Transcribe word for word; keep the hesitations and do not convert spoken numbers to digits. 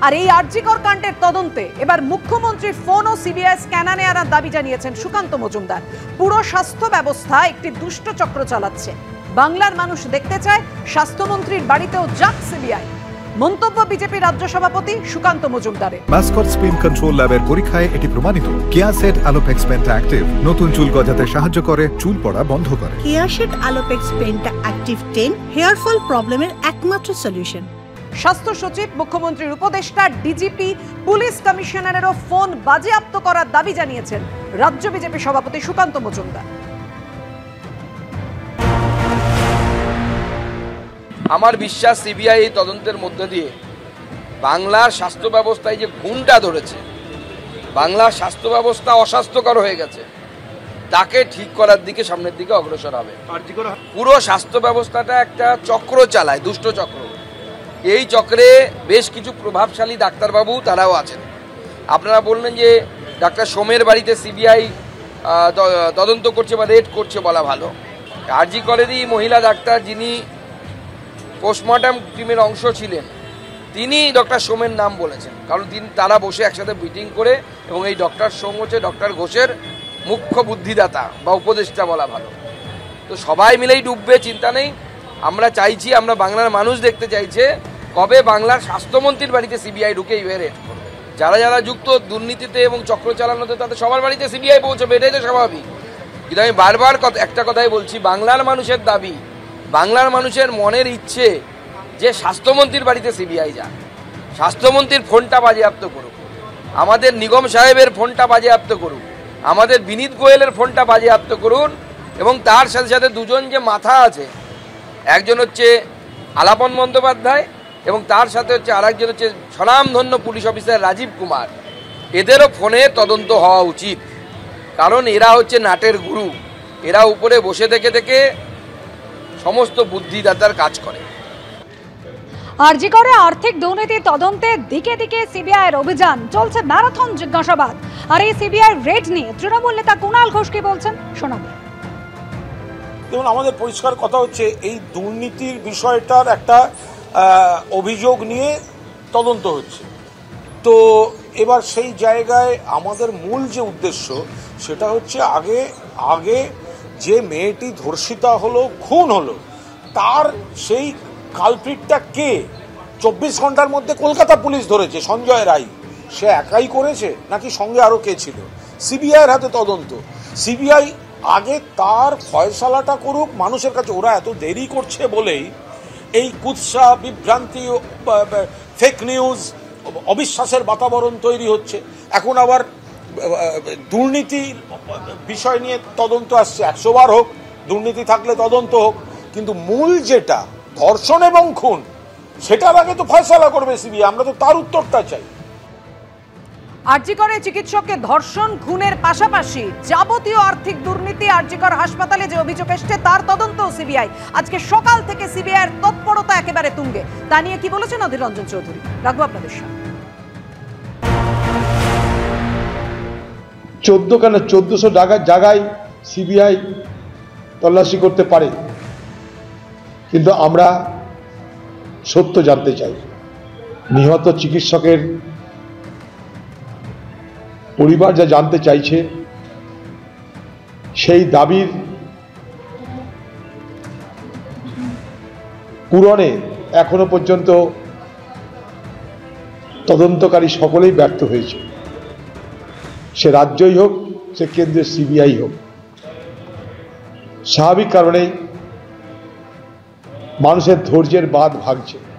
আর এই আরজিকর কাণ্ডের তদন্তে এবার মুখ্যমন্ত্রীর ফোন ও সিবিআই স্ক্যানারে আনার দাবি জানিয়েছেন সুকান্ত মজুমদার। পুরো স্বাস্থ্য ব্যবস্থা একটি দুষ্ট চক্র চালাচ্ছে। বাংলার মানুষ দেখতে চায় স্বাস্থ্যমন্ত্রীর বাড়িতেও যাক সিবিআই। মন্তব্য বিজেপি রাজ্য সভাপতি সুকান্ত মজুমদারের। মাসকট স্পিন কন্ট্রোল ল্যাবের পরীক্ষায় এটি প্রমাণিত। কেয়াসেট আলোপেক্স পেন্টা অ্যাক্টিভ নতুন চুল গজাতে সাহায্য করে, চুল পড়া বন্ধ করে। কেয়াসেট Alopex Penta active ten hair fall প্রবলেমের একমাত্র সলিউশন। স্বাস্থ্য সচিব, মুখ্যমন্ত্রীর উপদেষ্টা, ডিজিপি, পুলিশ কমিশনারেরও ফোন বাজেয়াপ্ত করার দাবি জানিয়েছেন রাজ্য বিজেপি সভাপতি সুকান্ত মজুমদার। আমার বিশ্বাস সিবিআই এই তদন্তের মধ্যে দিয়ে বাংলার স্বাস্থ্য ব্যবস্থায় যে ঘুণটা ধরেছে, বাংলার স্বাস্থ্য ব্যবস্থা অস্বাস্থ্যকর হয়ে গেছে, তাকে ঠিক করার দিকে সামনের দিকে অগ্রসর হবে। পুরো স্বাস্থ্য ব্যবস্থাটা একটা চক্র চালায়, দুষ্ট চক্র। এই চক্রে বেশ কিছু প্রভাবশালী ডাক্তারবাবু তারাও আছেন। আপনারা বললেন যে ডাক্তার সোমের বাড়িতে সিবিআই তদন্ত করছে বা রেড করছে, বলা ভালো। আরজি করেরই মহিলা ডাক্তার যিনি পোস্টমর্টম টিমের অংশ ছিলেন, তিনি ডক্টর সোমের নাম বলেছেন, কারণ তিনি তারা বসে একসাথে মিটিং করে, এবং এই ডক্টর সোম হচ্ছে ডক্টর ঘোষের মুখ্য বুদ্ধিদাতা বা উপদেষ্টা বলা ভালো। তো সবাই মিলেই ডুববে, চিন্তা নেই। আমরা চাইছি, আমরা বাংলার মানুষ দেখতে চাইছে কবে বাংলার স্বাস্থ্যমন্ত্রীর বাড়িতে সিবিআই ঢুকে ইভে রেড করবে। যারা যারা যুক্ত দুর্নীতিতে এবং চক্র চালানোতে, তাদের সবার বাড়িতে সিবিআই পৌঁছবে, এটাই তো স্বাভাবিক। কিন্তু আমি বারবার একটা কথাই বলছি, বাংলার মানুষের দাবি, বাংলার মানুষের মনের ইচ্ছে যে স্বাস্থ্যমন্ত্রীর বাড়িতে সিবিআই যাক, স্বাস্থ্যমন্ত্রীর ফোনটা বাজেয়াপ্ত করুক, আমাদের নিগম সাহেবের ফোনটা বাজেয়াপ্ত করুন, আমাদের বিনীত গোয়েলের ফোনটা বাজেয়াপ্ত করুন, এবং তার সাথে সাথে দুজন যে মাথা আছে, একজন হচ্ছে আলাপন বন্দ্যোপাধ্যায় এবং তার সাথে হচ্ছে আরেকজন হচ্ছে স্বনামধন্য পুলিশ অফিসার রাজীব কুমার, এদেরও ফোনে তদন্ত হওয়া উচিত। কারণ এরা হচ্ছে নাটের গুরু, এরা উপরে বসে থেকে থেকে সমস্ত বুদ্ধিদাতার কাজ করে। আরজি করে আর্থিক দুর্নীতি তদন্তে দিকে দিকে সিবিআইয়ের অভিযান চলছে, ম্যারাথন জিজ্ঞাসাবাদ। আর এই সিবিআই রেড নিয়ে তৃণমূল নেতা কুণাল ঘোষ কি বলছেন শোনাবো। দেখুন, আমাদের পরিষ্কার কথা হচ্ছে, এই দুর্নীতির বিষয়টার একটা অভিযোগ নিয়ে তদন্ত হচ্ছে। তো এবার সেই জায়গায় আমাদের মূল যে উদ্দেশ্য, সেটা হচ্ছে আগে আগে যে মেয়েটি ধর্ষিতা হলো, খুন হলো, তার সেই কালপ্রিটটা কে? চব্বিশ ঘন্টার মধ্যে কলকাতা পুলিশ ধরেছে সঞ্জয় রায়। সে একাই করেছে নাকি সঙ্গে আরও কে ছিল? সিবিআইয়ের হাতে তদন্ত। সিবিআই আগে তার ফয়সালাটা করুক মানুষের কাছে। ওরা এত দেরি করছে বলেই এই কুৎসা, বিভ্রান্তি, ফেক নিউজ, অবিশ্বাসের বাতাবরণ তৈরি হচ্ছে। এখন আবার দুর্নীতির বিষয় নিয়ে তদন্ত আসছে। একশো বার হোক, দুর্নীতি থাকলে তদন্ত হোক, কিন্তু মূল যেটা ধর্ষণ এবং খুন, সেটার আগে তো ফয়সালা করবে সিবিআই। আমরা তো তার উত্তরটা চাই। আরজি করে চিকিৎসককে ধর্ষণ, খুনের পাশাপাশি যাবতীয় আর্থিক দুর্নীতি, আরজি কর হাসপাতালে যে অভিযোগ এসছে তার তদন্ত সিবিআই। আজকে সকাল থেকে সিবিআইয়ের তৎপরতা একেবারে তুঙ্গে। তা নিয়ে কি বলেছেন অধীর রঞ্জন চৌধুরী, রাখবো আপনাদের সামনে। চোদ্দ কেন চোদ্দশো জায়গায় সিবিআই তল্লাশি করতে পারে, কিন্তু আমরা সত্য জানতে চাই। নিহত চিকিৎসকের পরিবার যা জানতে চাইছে, সেই দাবির পূরণে এখনো পর্যন্ত তদন্তকারী সকলেই ব্যর্থ হয়েছে। সে রাজ্যই হোক, সে কেন্দ্রের সিবিআই হোক। স্বাভাবিক কারণেই মানুষের ধৈর্যের বাঁধ ভাঙছে।